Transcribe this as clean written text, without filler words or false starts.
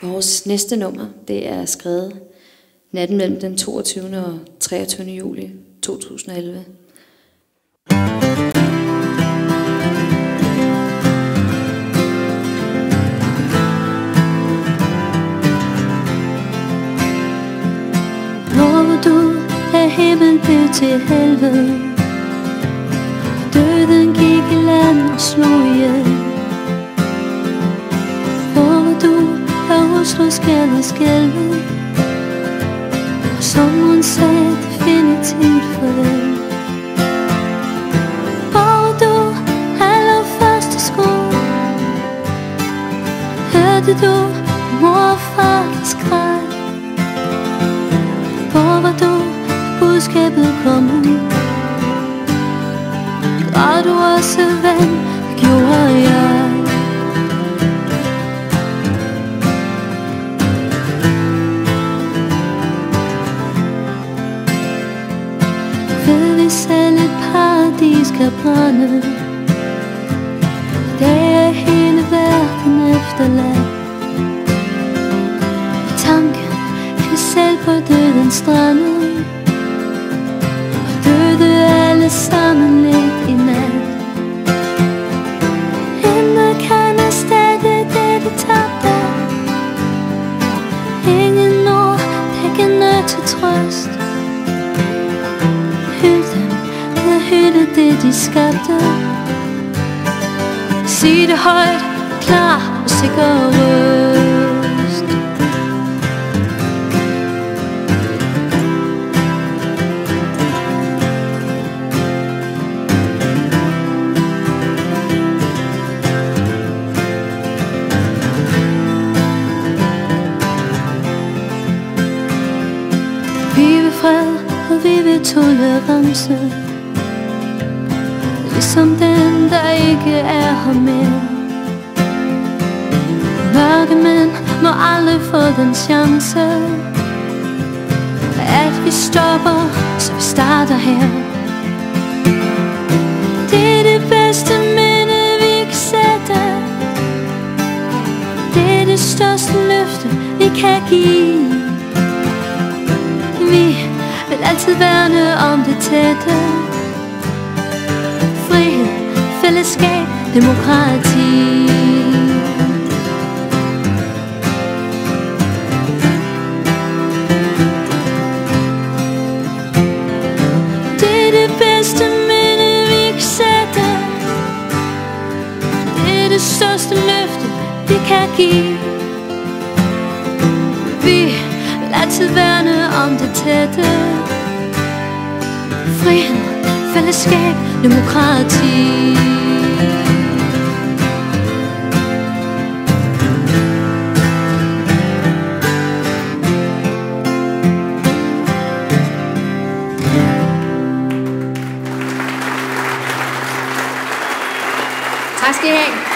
Vores næste nummer, det er skrevet natten mellem den 22. og 23. juli 2011. Hvor du af himmel blev til helvede, døden gik i land og slog ihjel. Hvor du af Oslos gader skælvede, og sommeren sagde definitivt farvel. Hvor du halv første skole, hørte du mor og far der skreg. Hvor var du, budskabet kom ud? Græd du også vand, det gjorde jeg. Ved vi selv et paradis kan brænde, i dag er hele verden efterladt. Tanken kan selv på dødens strande, og døde alle sammen lidt i nat. Intet kan erstatte det, de tabte. Ingen ord, der kan nå til trøst. Hyld dem, eller hylde det, de skabte. Sig det højt, klar og sikker røst. Vi vil fred, og vi vil tolerance, ligesom den, der ikke er her mere. Mørke mænd må aldrig få den chance, at vi stopper, så vi starter her. Det er det bedste minde, vi kan sætte. Det er det største løfte, vi kan give. Vi vil altid værne om det tætte. Frihed, fællesskab, demokrati. Det er det bedste minde, vi kan sætte. Det er det største løfte, vi kan give. Vi vil altid værne om det tætte. Frihed, fællesskab, demokrati. Tak skal I have.